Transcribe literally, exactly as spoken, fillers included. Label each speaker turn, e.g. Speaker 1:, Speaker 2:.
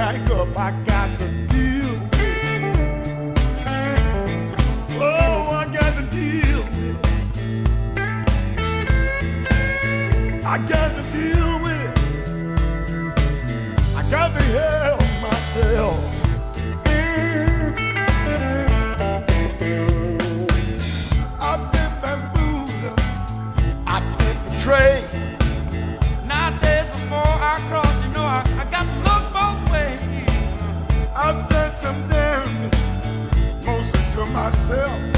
Speaker 1: back up, I got to deal with it. Oh, I got to deal with it. I got to deal with it. I got to help myself. I've been bamboozled. I've been betrayed.
Speaker 2: Nowadays, before I cross, you know, I, I got to look both ways.
Speaker 1: I've done some damage, mostly to myself.